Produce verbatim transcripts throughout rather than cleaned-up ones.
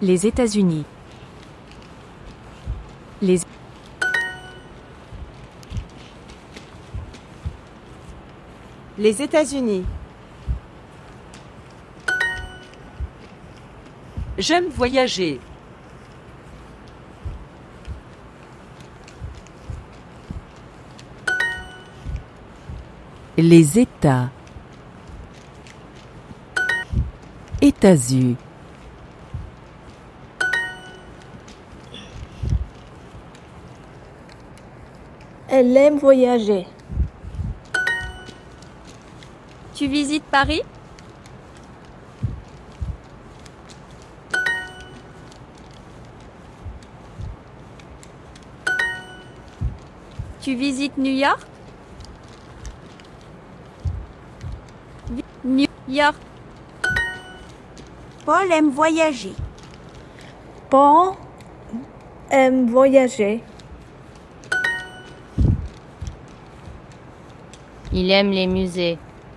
Les États-Unis. Les Les États-Unis. J'aime voyager. Les États. États-Unis. Elle aime voyager. Tu visites Paris? Tu visites New York? Vi- New York. Paul aime voyager. Paul aime voyager. Il aime les musées.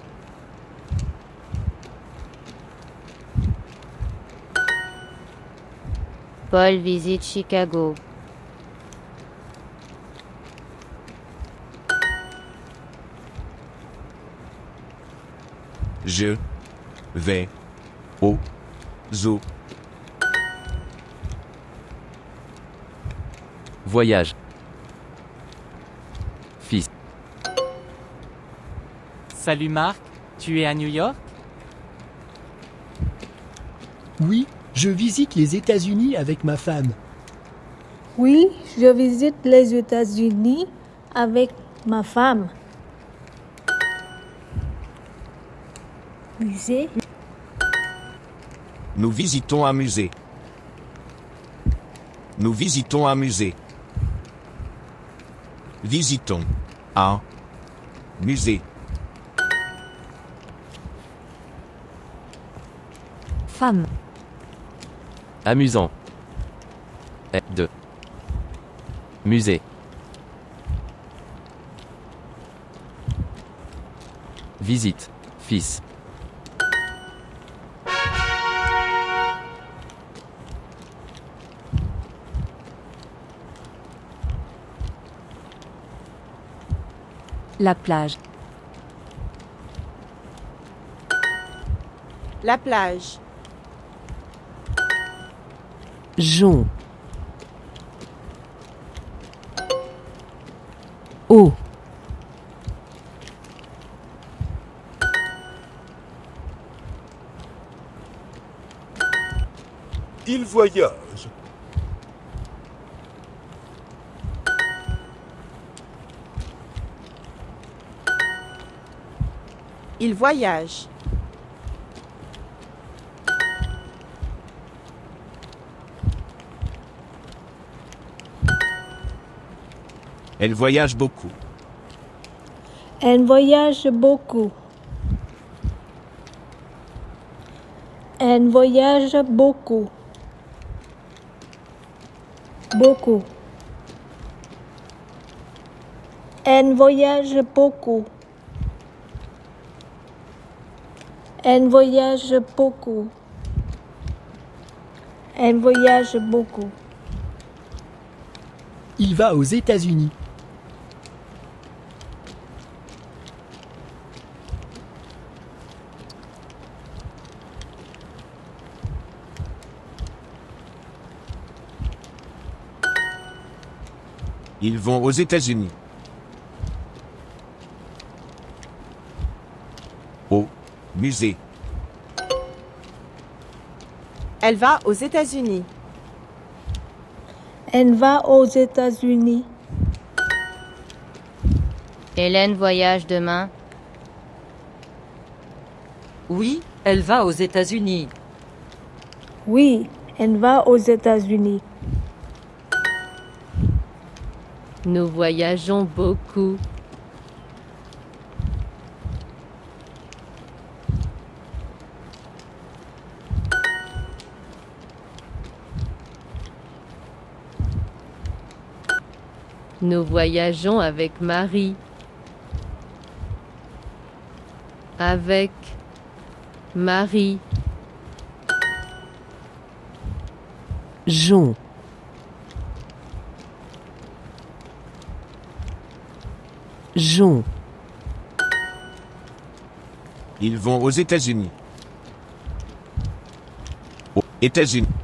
Paul visite Chicago. Je vais au zoo. Voyage. Fils. Salut Marc, tu es à New York? Oui, je visite les États-Unis avec ma femme. Oui, je visite les États-Unis avec ma femme. Musée. Nous visitons un musée. Nous visitons un musée. Visitons un musée. Femme. Amusant. Et de. Musée. Visite. Fils. La plage. La plage. Jonc. Eau. Il voyage. Il voyage. Elle voyage beaucoup. Elle voyage beaucoup. Elle voyage beaucoup. Beaucoup. Elle voyage beaucoup. Elle voyage beaucoup. Elle voyage beaucoup. Il va aux États-Unis. Ils vont aux États-Unis. Au musée. Elle va aux États-Unis. Elle va aux États-Unis. Hélène voyage demain. Oui, elle va aux États-Unis. Oui, elle va aux États-Unis. Nous voyageons beaucoup. Nous voyageons avec Marie. Avec Marie. Jon. Jon. Ils vont aux États-Unis. Aux États-Unis.